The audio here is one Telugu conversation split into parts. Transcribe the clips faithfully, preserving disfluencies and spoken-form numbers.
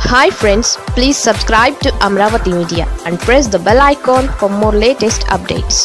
Hi friends, please subscribe to Amravati Media and press the bell icon for more latest updates.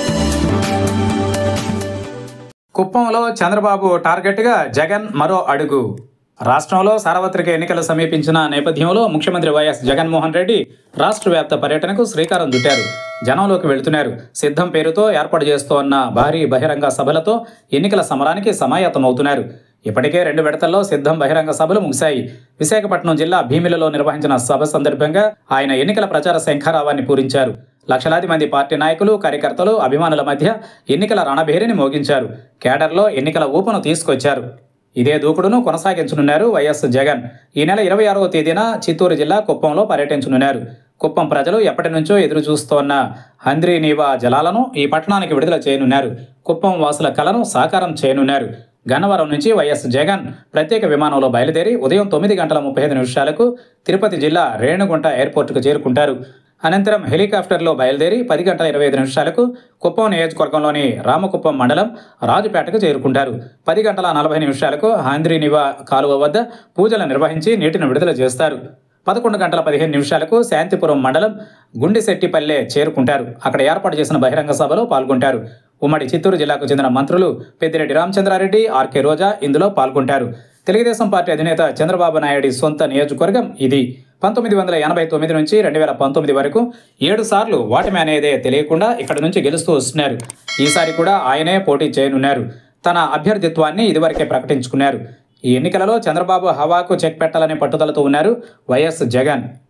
కుప్పంలో చంద్రబాబు టార్గెట్గా జగన్ మరో అడుగు. రాష్ట్రంలో సార్వత్రిక ఎన్నికలు సమీపించిన నేపథ్యంలో ముఖ్యమంత్రి వైఎస్ జగన్మోహన్ రెడ్డి రాష్ట్ర వ్యాప్త పర్యటనకు శ్రీకారం చుట్టారు. జనంలోకి వెళుతున్నారు. సిద్ధం పేరుతో ఏర్పాటు చేస్తోన్న భారీ బహిరంగ సభలతో ఎన్నికల సమరానికి సమాయత్తమవుతున్నారు. ఇప్పటికే రెండు విడతల్లో సిద్ధం బహిరంగ సభలు ముగిశాయి. విశాఖపట్నం జిల్లా భీమిలలో నిర్వహించిన సభ సందర్భంగా ఆయన ఎన్నికల ప్రచార శంఖారావాన్ని పూరించారు. లక్షలాది మంది పార్టీ నాయకులు, కార్యకర్తలు, అభిమానుల మధ్య ఎన్నికల రణభేరిని మోగించారు. కేడర్లో ఎన్నికల ఊపును తీసుకొచ్చారు. ఇదే దూకుడును కొనసాగించనున్నారు వైఎస్ జగన్. ఈ నెల ఇరవై ఆరవ తేదీన చిత్తూరు జిల్లా కుప్పంలో పర్యటించనున్నారు. కుప్పం ప్రజలు ఎప్పటి నుంచో ఎదురు చూస్తోన్న హంద్రీనీవా జలాలను ఈ పట్టణానికి విడుదల చేయనున్నారు. కుప్పం వాసుల కలను సాకారం చేయనున్నారు. గన్నవరం నుంచి వైఎస్ జగన్ ప్రత్యేక విమానంలో బయలుదేరి ఉదయం తొమ్మిది గంటల ముప్పై ఐదు నిమిషాలకు తిరుపతి జిల్లా రేణుగుంట ఎయిర్పోర్టుకు చేరుకుంటారు. అనంతరం హెలికాప్టర్లో బయలుదేరి పది గంటల ఇరవై ఐదు నిమిషాలకు కుప్పం నియోజకవర్గంలోని రామకుప్పం మండలం రాజుపేటకు చేరుకుంటారు. పది గంటల నలభై నిమిషాలకు హంద్రీనివా కాలువ వద్ద పూజలు నిర్వహించి నీటిని విడుదల చేస్తారు. పదకొండు గంటల పదిహేను నిమిషాలకు శాంతిపురం మండలం గుండిశెట్టిపల్లె చేరుకుంటారు. అక్కడ ఏర్పాటు చేసిన బహిరంగ సభలో పాల్గొంటారు. ఉమ్మడి చిత్తూరు జిల్లాకు చెందిన మంత్రులు పెద్దిరెడ్డి రామచంద్రారెడ్డి, ఆర్కే రోజా ఇందులో పాల్గొంటారు. తెలుగుదేశం పార్టీ అధినేత చంద్రబాబు నాయుడి సొంత నియోజకవర్గం ఇది. పంతొమ్మిది వందల ఎనభై తొమ్మిది నుంచి రెండు వేల పంతొమ్మిది వరకు ఏడు సార్లు ఓటమి అనేదే తెలియకుండా ఇక్కడి నుంచి గెలుస్తూ వస్తున్నారు. ఈసారి కూడా ఆయనే పోటీ చేయనున్నారు. తన అభ్యర్థిత్వాన్ని ఇదివరకే ప్రకటించుకున్నారు. ఈ ఎన్నికలలో చంద్రబాబు హవాకు చెక్ పెట్టాలనే పట్టుదలతో ఉన్నారు వైఎస్ జగన్.